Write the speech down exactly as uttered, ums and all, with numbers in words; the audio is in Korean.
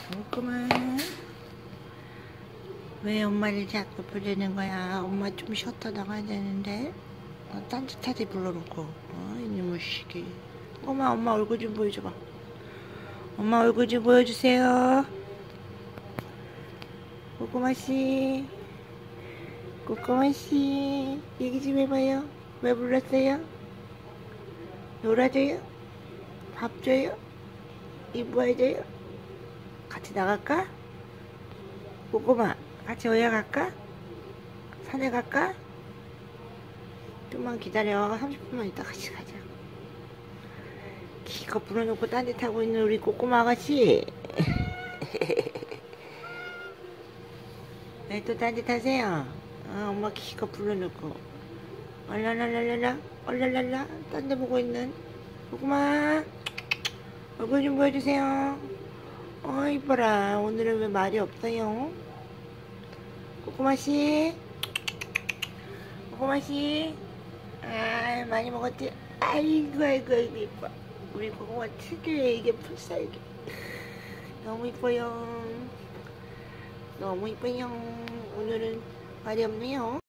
그만. 왜 엄마를 자꾸 부르는 거야? 엄마 좀 쉬었다 나가야 되는데. 어, 딴짓하게 불러놓고. 어, 이놈의 시기. 꼬마, 엄마 얼굴 좀 보여줘봐. 엄마 얼굴 좀 보여주세요. 꼬꼬마씨. 꼬꼬마씨. 얘기 좀 해봐요. 왜 불렀어요? 놀아줘요? 밥 줘요? 이뻐해줘요? 같이 나갈까? 꼬꼬마 같이 어여 갈까? 산에 갈까? 좀만 기다려. 삼십 분만 있다 같이 가자. 기껏 불어놓고 딴짓하고 있는 우리 꼬꼬마 아가씨. 왜 또 딴짓하세요? 어, 엄마 기껏 불러놓고 얼랄랄랄라 얼랄랄라 딴 데 보고 있는 꼬꼬마 얼굴 좀 보여주세요. 어 이뻐라. 오늘은 왜 말이 없어요? 꼬꼬마씨 꼬꼬마씨 아 많이 먹었지? 아이고 아이고 아이고 이뻐. 우리 꼬꼬마 특유의 이게 풀살기 너무 이뻐요. 너무 이뻐요. 오늘은 말이 없네요.